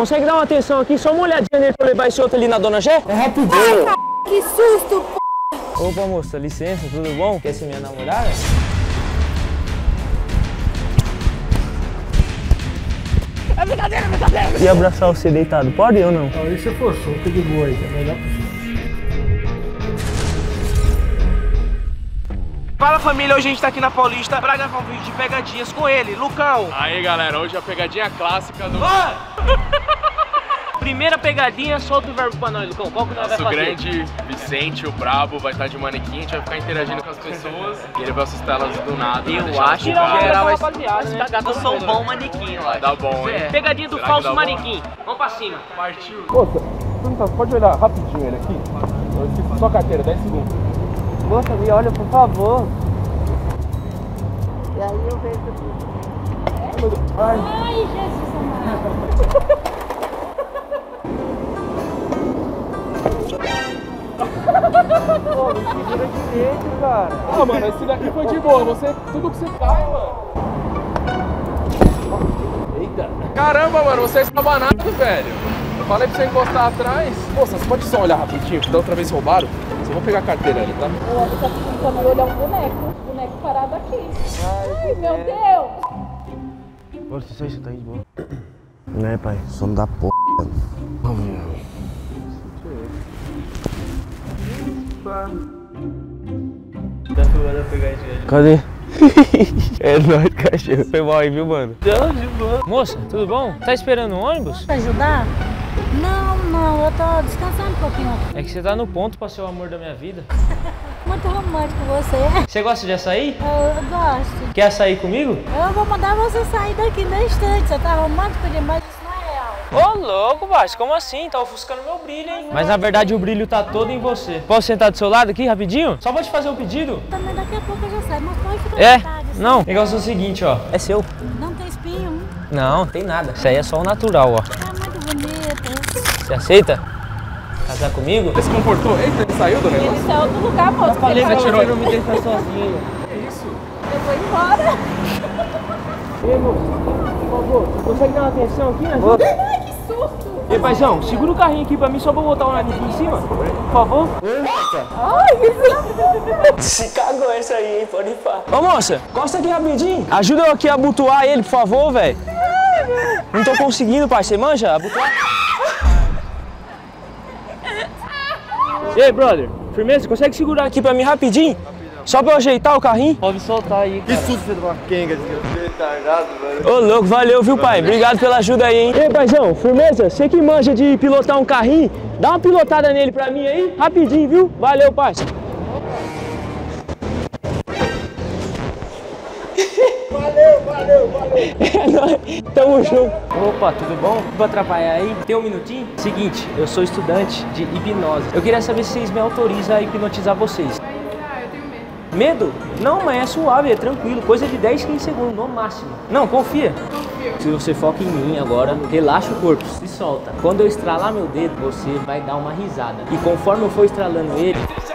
Consegue dar uma atenção aqui? Só uma olhadinha nele pra levar esse outro ali na Dona Gé? É rapidinho. Que susto, p***. Opa, moça, licença, tudo bom? Quer ser minha namorada? É brincadeira, brincadeira! E abraçar você deitado, pode ou não? Aí você forçou, fica de boa aí, tá melhor. Fala família, hoje a gente tá aqui na Paulista pra gravar um vídeo de pegadinhas com ele, Lucão. Aí galera, hoje a pegadinha clássica do... Primeira pegadinha, solta o verbo pra nós, Lucão. Qual que nós vai fazer? Nosso grande Vicente, o brabo, vai estar de manequim, a gente vai ficar interagindo com as pessoas e ele vai assustar elas do nada. Eu acho que geral vai se cagar. Eu sou um bom manequim, eu acho. Dá bom, hein? Pegadinha do falso manequim. Vamos pra cima. Partiu. Moça, pode olhar rapidinho ele aqui? Eu esqueci sua carteira, 10 segundos. Moça, me olha, por favor. E aí eu vejo tudo. Ai, Ai, Jesus amado. Pô, me segura direito, cara. ah, mano, esse daqui foi de boa. Tudo que você cai, mano. Eita. Caramba, mano, você é estabanado, velho. Eu falei pra você encostar atrás. Moça, você pode só olhar rapidinho, que da outra vez roubaram? Só vou pegar a carteira ali, tá? Eu acho que tá tentando olhar um boneco parado aqui. Ai, meu Deus. Pô, você tá de boa. Né, pai? Sono da porra. Tá filmando a pegadinha. Cadê? É nóis, cachorro. Foi mal aí, viu, mano? Moça, tudo bom? Tá esperando um ônibus? Pra ajudar? Não, eu tô descansando um pouquinho. É que você tá no ponto pra ser o amor da minha vida. Muito romântico você. Você gosta de açaí? Eu gosto. Quer açaí comigo? Eu vou mandar você sair daqui na instante. Você tá romântico demais, isso não é real. Ô, louco, baixo, como assim? Tá ofuscando meu brilho, hein? Mas na verdade o brilho tá todo em você. Posso sentar do seu lado aqui, rapidinho? Só vou te fazer um pedido. Também daqui a pouco eu já saio, mas pode ficar à É? vontade. assim. Não, o negócio é o seguinte, ó. É seu. Não tem espinho. Não, tem nada. Isso aí é só o natural, ó. Tá muito bonito. Você aceita? Casar comigo? Você se comportou? Eita, ele saiu do negócio? Ele saiu do lugar, moço. Falei pra tirou. você não me deixar sozinho. Eu vou embora. Ei, moço, por favor, você consegue dar uma atenção aqui, né? Ai, que susto. Ei, paizão, segura o carrinho aqui pra mim, só pra botar o nariz aqui em cima, por favor. Ai, que susto. Se cagou essa aí, hein? Pode ir pá. Ô, moça, encosta aqui rapidinho. Ajuda eu aqui a abotoar ele, por favor, velho. Não tô conseguindo, pai. Você manja? Abotoar? Ei, brother, firmeza, consegue segurar aqui pra mim rapidinho? Só pra eu ajeitar o carrinho? Pode soltar aí, cara. Que susto você de uma quenga, retardado, velho. Ô, louco, valeu, viu, pai? Obrigado pela ajuda aí, hein? Ei, paizão, firmeza, você que manja de pilotar um carrinho, dá uma pilotada nele pra mim aí, rapidinho, viu? Valeu, pai. Valeu. É nóis, tamo junto. Opa, tudo bom? Vou atrapalhar aí? Tem um minutinho? Seguinte, eu sou estudante de hipnose. Eu queria saber se vocês me autorizam a hipnotizar vocês. Eu tenho medo. Medo? Não, mas é suave, é tranquilo, coisa de 10, 15 segundos no máximo. Não, confia. Confio. Se você foca em mim agora, relaxa o corpo, se solta. Quando eu estralar meu dedo, você vai dar uma risada. E conforme eu for estralando ele...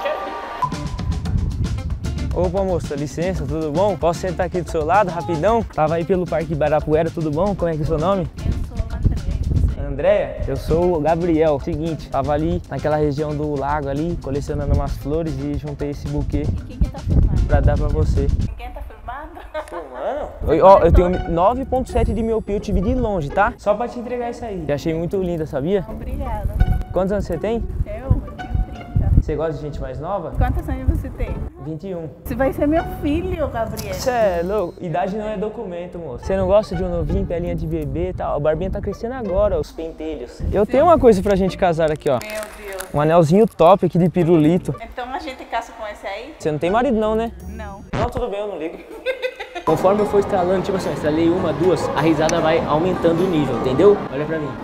Opa, moça, licença, tudo bom? Posso sentar aqui do seu lado, rapidão? Tava aí pelo Parque Ibirapuera, tudo bom? Como é que é o seu nome? Eu sou Andréia. Andréia? Eu sou o Gabriel. Seguinte, tava ali naquela região do lago ali, colecionando umas flores e juntei esse buquê E quem tá filmando? pra dar pra você. Quem tá filmando? Filmando? Ó, eu tenho 9.7 de miopia, eu te vi de longe, tá? Só pra te entregar isso aí. Eu achei muito linda, sabia? Obrigada. Quantos anos você tem? Eu tenho 30. Você gosta de gente mais nova? Quantos anos você tem? 21. Você vai ser meu filho, Gabriel. Você é louco? Idade não é documento, moço. Você não gosta de um novinho, pelinha de bebê e tal? A barbinha tá crescendo agora, os pentelhos. Eu tenho uma coisa pra gente casar aqui, ó. Meu Deus. Um anelzinho top aqui de pirulito. Então a gente casa com esse aí? Você não tem marido não, né? Não. Não, tudo bem, eu não ligo. Conforme eu for estralando, tipo assim, eu estralei uma, duas, a risada vai aumentando o nível, entendeu? Olha pra mim.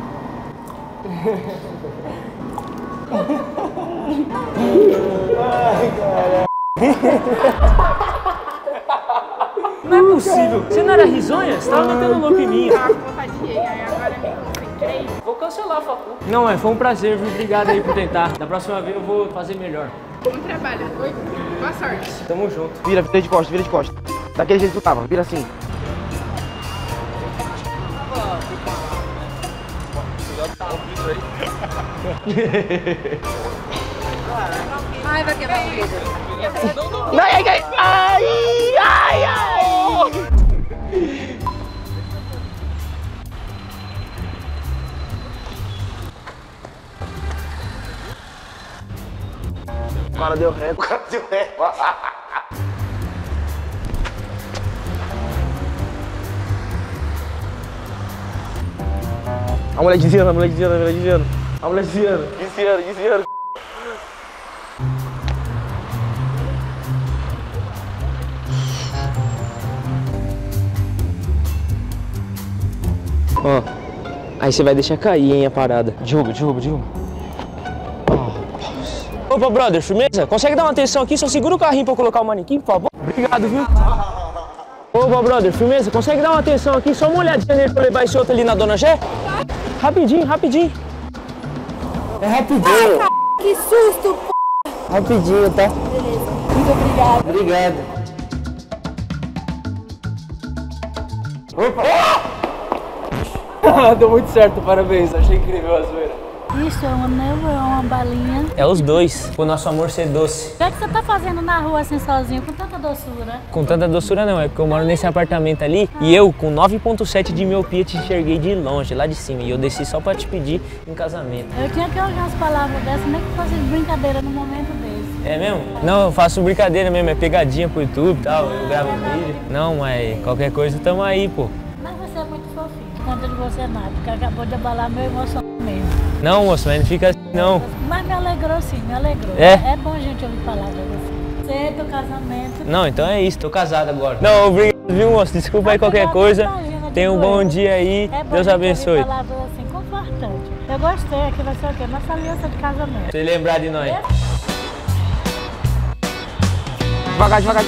Não é possível. Você não era risonha? Você tava metendo louco em mim. Tava com vontade de ir, aí agora me concentrei. Vou cancelar a facu. Não, foi um prazer, viu? Obrigado aí por tentar. Da próxima vez eu vou fazer melhor. Bom trabalho. Boa sorte. Tamo junto. Vira de costas, vira de costas. Daquele jeito que tu tava, vira assim. Ai, vai quebrar o vidro. Ai. O cara deu ré. A mulher desviando. A mulher desviando. Ó, aí você vai deixar cair, hein, a parada. Derruba. Opa, brother, firmeza? Consegue dar uma atenção aqui? Só segura o carrinho pra eu colocar o manequim, por favor. Obrigado, viu? Opa, brother, firmeza? Consegue dar uma atenção aqui? Só uma olhadinha nele pra levar esse outro ali na Dona Gé? Rapidinho. É rapidinho. Que susto, Rapidinho, tá? Beleza. Muito obrigada. Obrigado. Opa! Deu muito certo, parabéns. Achei incrível a zoeira. Isso é um anel ou é uma balinha? É os dois, o nosso amor ser doce. O que é que você tá fazendo na rua assim sozinho, com tanta doçura? Com tanta doçura não, é porque eu moro nesse apartamento ali e eu, com 9,7 de miopia, te enxerguei de longe, lá de cima. E eu desci só pra te pedir em casamento. Eu tinha que ouvir umas palavras dessas, nem que fosse brincadeira no momento desse. É mesmo? Não, eu faço brincadeira mesmo, é pegadinha pro YouTube e tal, eu gravo vídeo. Não, mas qualquer coisa tamo aí, pô. Mas você é muito fofinho, não conta de você nada, porque acabou de abalar meu emocionamento. Não, moço, mas não fica assim, não. Mas me alegrou sim, me alegrou. É? É bom a gente ouvir palavras assim. Você, teu casamento. Não, então é isso, tô casado agora. Não, obrigado, viu, moço? Desculpa aí qualquer coisa. Tenha um bom dia aí, Deus abençoe. Palavras assim, confortante. Eu gostei, aqui vai ser o quê? Nossa aliança de casamento. Você lembrar de nós. Devagar.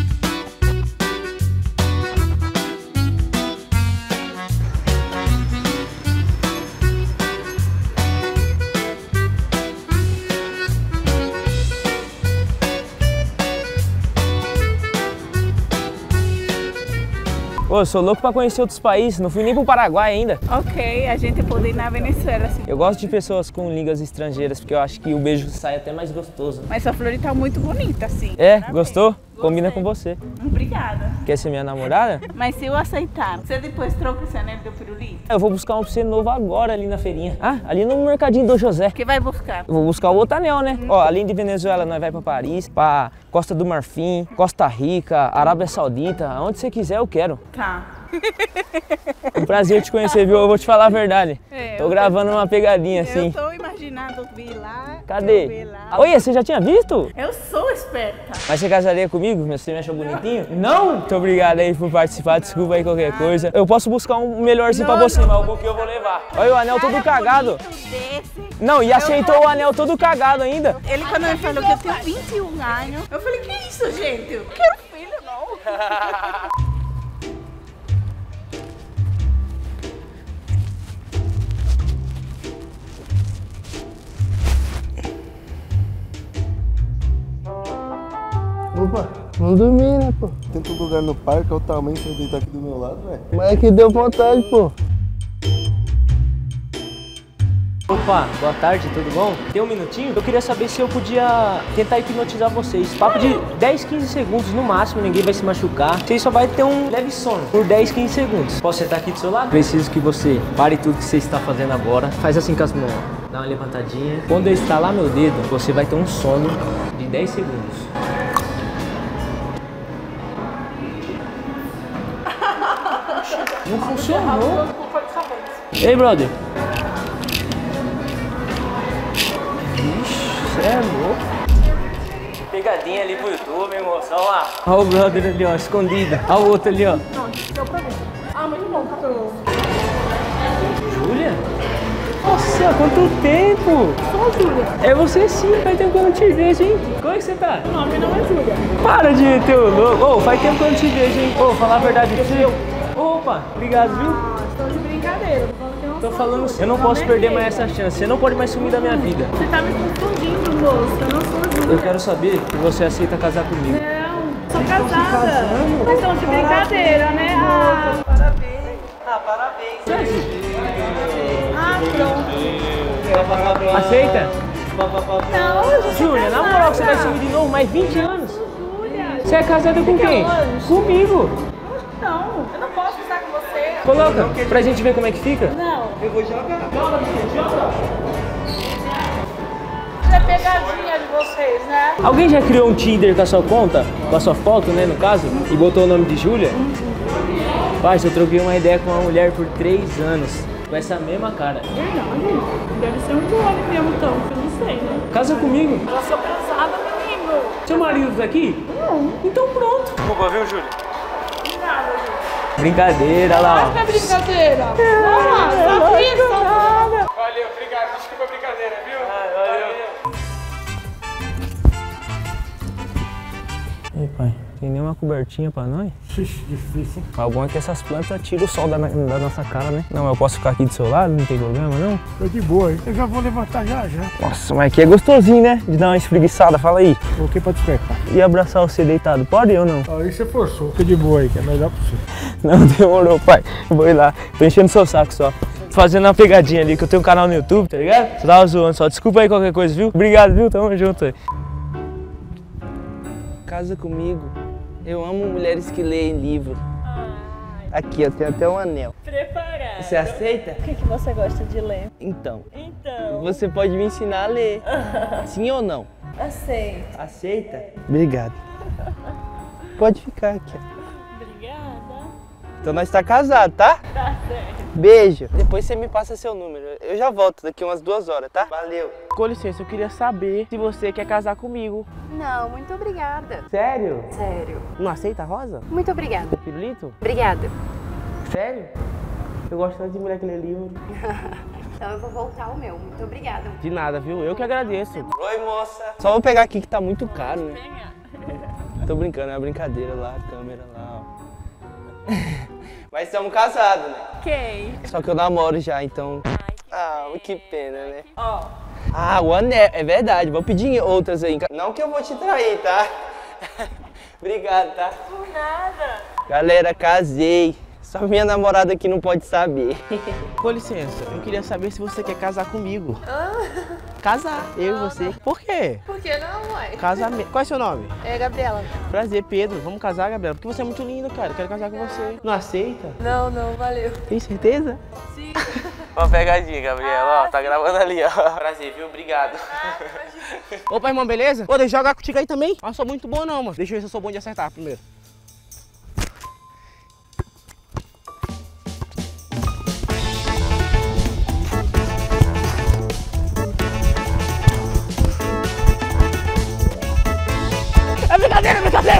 Pô, eu sou louco pra conhecer outros países, não fui nem pro Paraguai ainda. Ok, a gente pode ir na Venezuela, sim. Eu gosto de pessoas com línguas estrangeiras, porque eu acho que o beijo sai até mais gostoso. Mas sua flor tá muito bonita, assim. É, Parabéns. gostou? Gostei. Combina com você. Obrigada. Quer ser minha namorada? Mas se eu aceitar, você depois troca esse anel do pirulito? Eu vou buscar um pra você novo agora ali na feirinha. Ah, ali no mercadinho do José. O que vai buscar? Eu vou buscar o outro anel, né? Ó, além de Venezuela, nós vai pra Paris, pra Costa do Marfim, Costa Rica, Arábia Saudita, aonde você quiser eu quero. Tá. Um prazer te conhecer, viu? Eu vou te falar a verdade. Tô gravando uma pegadinha assim. Eu tô imaginando vir lá. Cadê? Ver lá. Oi, você já tinha visto? Eu sou esperta. Mas você casaria comigo? Você me achou bonitinho? Não? Muito obrigado aí por participar, desculpa aí qualquer coisa. Eu posso buscar um melhorzinho pra você, mas o pouquinho eu vou levar. Olha o anel todo cagado. Não, e aceitou o anel todo cagado ainda. Ele quando me falou que eu tenho 21 anos, eu falei, que isso, gente? Eu quero filho, não. Opa, não dormi, né, pô? Tem todo lugar no parque, olha o tamanho que você deitar aqui do meu lado, velho. Mas é que deu vontade, pô. Opa, boa tarde, tudo bom? Tem um minutinho? Eu queria saber se eu podia tentar hipnotizar vocês. Papo de 10, 15 segundos no máximo, ninguém vai se machucar. Vocês só vai ter um leve sono por 10, 15 segundos. Posso sentar aqui do seu lado? Preciso que você pare tudo que você está fazendo agora. Faz assim com as mãos, ó. Dá uma levantadinha. Quando eu estalar meu dedo, você vai ter um sono de 10 segundos. Não funcionou. Ei, brother. Ixi, você é louco. Pegadinha ali pro YouTube, moça. Olha lá. Olha o brother ali, ó, escondido. Olha o outro ali, ó. Ah, muito bom, patrão. Júlia? Nossa, quanto tempo! Sou Júlia. É você sim, faz tempo que eu não te vejo, hein? Como é que você tá? O nome não é Júlia. Para de meter o louco. Ô, faz tempo que eu não te vejo, hein? Ô, falar a verdade pra você. Opa, obrigado, viu? Ah, estou de brincadeira. Tô falando, eu não posso perder mais essa chance. Você não pode mais sumir da minha vida. Você tá me confundindo, moço. Eu não sou Júlia. Eu quero saber se você aceita casar comigo. Não, sou casada. Mas estão de brincadeira, né? Ah, parabéns. Ah, parabéns. Ah, pronto. Aceita? Não, eu já sou Júlia, na moral que você vai sumir de novo, mais 20 anos. Júlia. Você é casada com quem? Comigo. Não, eu não posso estar com você. Coloca, pra gente ver como é que fica. Não. Eu vou jogar. Joga. Isso é pegadinha de vocês, né? Alguém já criou um Tinder com a sua conta? Com a sua foto, né, no caso? E botou o nome de Júlia? Parça, eu troquei uma ideia com uma mulher por 3 anos. Com essa mesma cara. Verdade. Deve ser um clone mesmo, então. Eu não sei, né? Casa comigo. Eu sou casada, menino. Seu marido tá aqui? Não. Então pronto. Desculpa, viu, Júlia? Nada, gente. Brincadeira, olha lá. Mas não é brincadeira. Não, só isso. Valeu, obrigado. Desculpa a brincadeira, viu? Valeu. Ei, pai, tem nenhuma cobertinha pra nós? Difícil. O bom é que essas plantas tiram o sol da nossa cara, né? Não, eu posso ficar aqui do seu lado, não tem problema, não? Tô de boa, hein? Eu já vou levantar já. Nossa, mas aqui é gostosinho, né? De dar uma espreguiçada, fala aí. O que pra despertar? E abraçar você deitado, pode ou não? Aí você forçou. Fica de boa aí, que é melhor pra você. Não, demorou, pai. Eu vou ir lá. Tô enchendo seu saco só. Fazendo uma pegadinha ali, que eu tenho um canal no YouTube, tá ligado? Você tava zoando só. Desculpa aí qualquer coisa, viu? Obrigado, viu? Tamo junto aí. Casa comigo. Eu amo mulheres que leem livro. Aqui, eu tenho até um anel. Preparado. Você aceita? O que você gosta de ler? Então, Então. você pode me ensinar a ler. Sim ou não? Aceito. Aceita? Obrigado. Pode ficar aqui. Obrigada. Então nós tá casado, tá? Tá certo. Beijo. Depois você me passa seu número. Eu já volto daqui umas 2 horas, tá? Valeu. Com licença, eu queria saber se você quer casar comigo. Não, muito obrigada. Sério? Sério. Não aceita a rosa? Muito obrigada. Pirulito? Obrigada. Sério? Eu gosto tanto de mulher que lê livro. Então eu vou voltar ao meu. Muito obrigada. De nada, viu? Eu que agradeço. Oi, moça. Só vou pegar aqui que tá muito caro, né? Tô brincando, é uma brincadeira lá, a câmera lá, ó. Mas estamos casados, né? Quem? Só que eu namoro já, então... que pena, né? Ó. Ah, o anel, é verdade. Vou pedir outras aí. Não que eu vou te trair, tá? Obrigado, tá? Por nada. Galera, casei. Só minha namorada aqui não pode saber. Com licença, eu queria saber se você quer casar comigo. Casar, eu e você. Por quê? Por que não, mãe? Casamento. Qual é seu nome? É, Gabriela. Prazer, Pedro. Vamos casar, Gabriela? Porque você é muito linda, cara. Eu quero casar com você. Não aceita? Não, valeu. Tem certeza? Sim. Uma pegadinha, Gabriela. Ó, tá gravando ali, ó. Prazer, viu? Obrigado. Opa, irmão, beleza? Ô, deixa eu jogar contigo aí também. Eu sou muito bom não, mano. Deixa eu ver se eu sou bom de acertar primeiro. É brincadeira,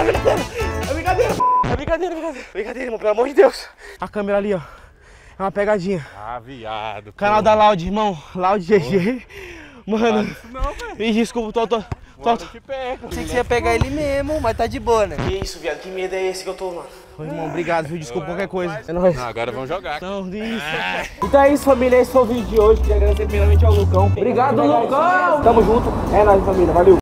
irmão, pelo amor de Deus. A câmera ali, ó. É uma pegadinha. Ah, viado. Canal da Loud, irmão. Loud GG. Mano. Não, velho. Me desculpa, tô. Te pego. Pensei que você ia pegar ele mesmo, mas tá de boa, né? Que isso, viado? Que medo é esse que eu tô, mano? Ô, irmão, obrigado, viu? Desculpa qualquer coisa. É nóis. Não, agora vamos jogar. Não, isso. Então é isso, família. Esse foi o vídeo de hoje. Queria agradecer primeiramente ao Lucão. Obrigado, Lucão! Tamo junto. É nóis, família. Valeu.